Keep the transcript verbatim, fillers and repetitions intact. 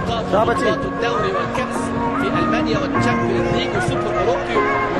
نقاط شعبتي. بطولات الدوري والكأس في ألمانيا والتشامبيونز ليج والسوبر الأوروبي